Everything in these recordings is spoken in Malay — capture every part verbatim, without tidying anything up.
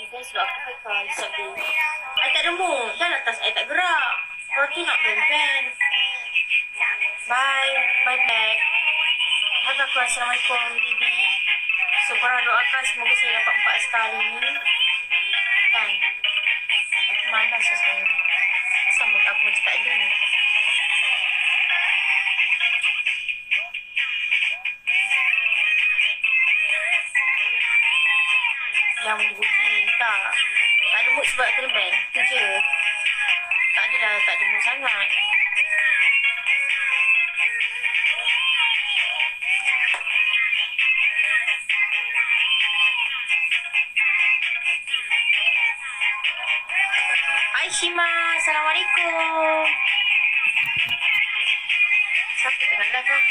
guys, sebab aku pakai hisap tu. I tak ada mood. Dah lah tas I tak gerak. Roti nak ben-ben. Bye. Bye back. Harga aku. Assalamualaikum, baby. So, korang doakan semoga saya dapat empat star hari ni. Kan? Aku malas lah sebenarnya. Sambut aku macam tak ada ni. Yang rugi tak. Tak ada mood sebab kena ban. Tu je. Tak adalah tak ada mood sangat. Hai Shima. Assalamualaikum. Siapa tengah live lah?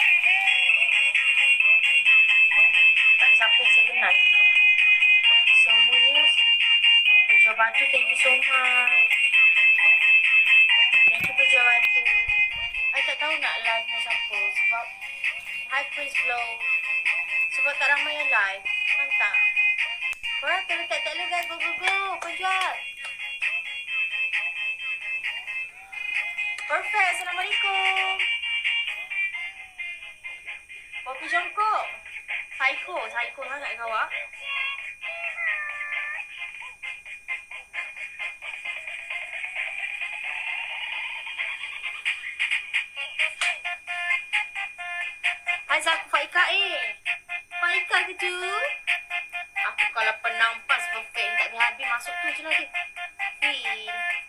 Tak ada siapa yang saya kenal. Semuanya penjual batu, thank you so much. Thank you penjual batu. I tak tahu nak live dengan siapa sebab Hi Prince Flow. Sebab tak ramai yang live. Mantap. Korang tolong tak tag guys. Go go go. Penjual. Perfect. Assalamualaikum. Kopi jongkok. Psycho. Psycho sangat kawak. Hai aku Faika eh. Faika ke tu? Aku kalau penampas perfect tak habis masuk tu je lah dia. Feel.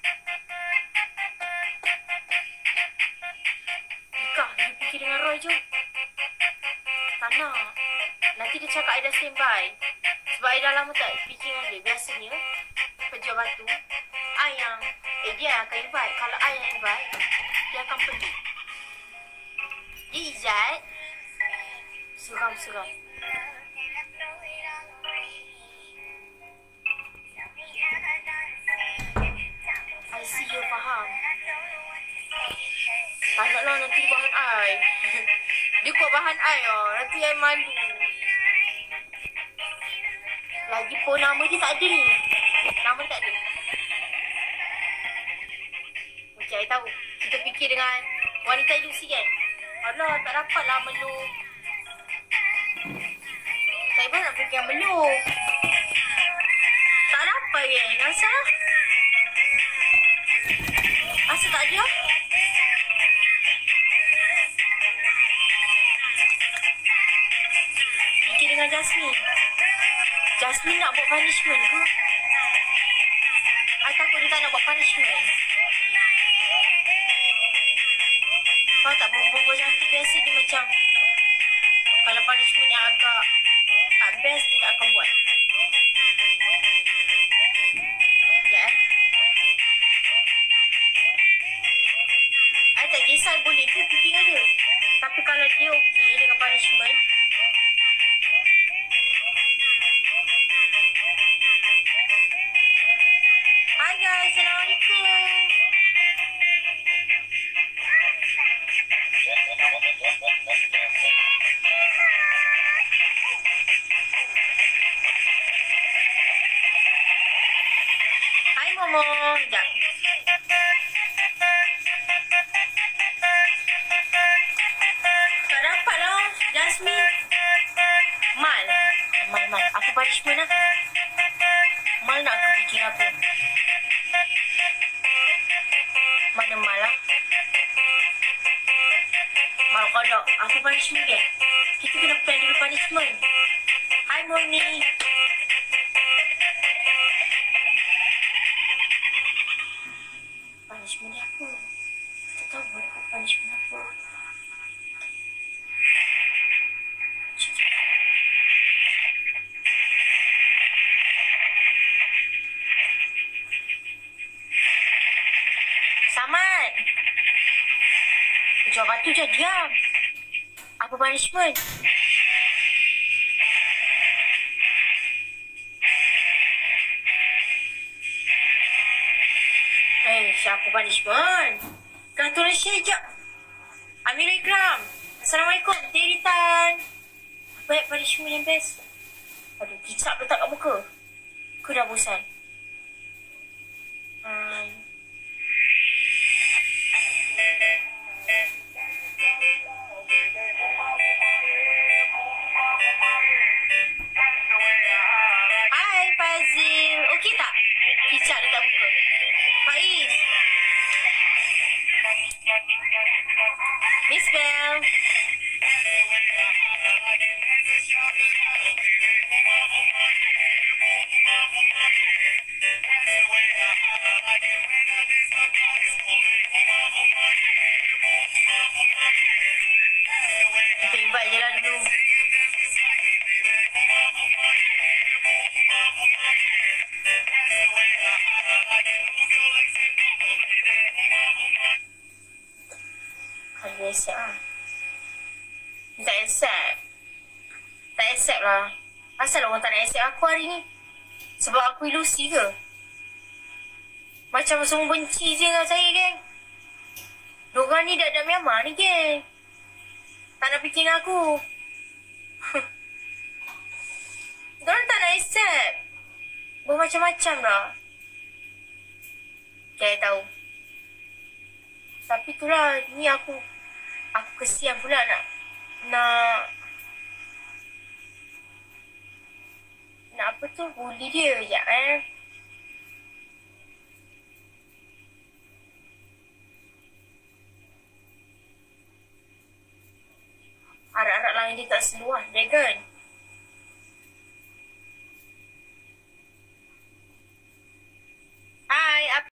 Nikah, dia fikir dengan Roy je. Tak nak. Nanti dia cakap I dah standby. Sebab I dah lama tak fikir dengan dia. Biasanya, penjual batu, I yang, eh dia akan invite. Kalau I yang invite, dia akan pergi. Dia Izzat. Seram-seram. I see you faham. Tak nak lah nanti bahan I. Dia kuat bahan I oh. Nanti I malu. Lagipun nama dia tak ada ni. Nama tak ada. Macam I tahu. Kita fikir dengan wanita ilusi kan. Alah tak dapat lah melu. Saya pun nak fikir yang melu. Tak dapat kan. Asal? Asal tak ada? Fikir dengan Jasmine. Jasmine nak buat punishment ke? I takut dia tak nak buat punishment. Kalau tak berbual cantik biasa dia macam kalau punishment yang agak tak best dia tak akan buat. Sekejap eh. I tak kisah I boleh ke fikir dengan dia. Tapi kalau dia okey dengan punishment. Hai guys, Assalamualaikum. Hai Momo. Sekejap. Tak dapat lah Jasmine. Mal. Mal, Mal. Apa punishment lah? Mal nak aku fikir apa? Mana Mal lah? Mal kodok. Apa punishment dia? Kita kena plan dulu punishment. Hai Moni. Punishment dia apa? Tak tahu boleh buat punishment apa. Samad. Penjual batu je diam. Apa punishment? Eh, siapa punishment? Kau tolong share jap. Amirul Ikram. Assalamualaikum. Teritan. Baik punishment yang best. Aduh, kicap letak kat muka. Aku dah bosan. Hmm. Hai Fazil. Okey tak? Kicap dekat muka. Faiz. Miss Bell. Kita invite je lah dulu. Kalau accept lah. Dia tak accept. Tak accept lah. Asal orang tak nak accept aku hari ni? Sebab aku ilusi ke? Macam semua benci je dengan saya, geng. Diorang ni dak-dak Myanmar ni, geng. Tak nak fikir dengan aku. Diorang tak nak accept. Bermacam-macam dah. Saya tahu. Tapi itulah, ni aku aku kesian pula nak nak nak apa tu, bully dia. Sekejap eh. Arak-arak lain dia tak seluar, Dragon.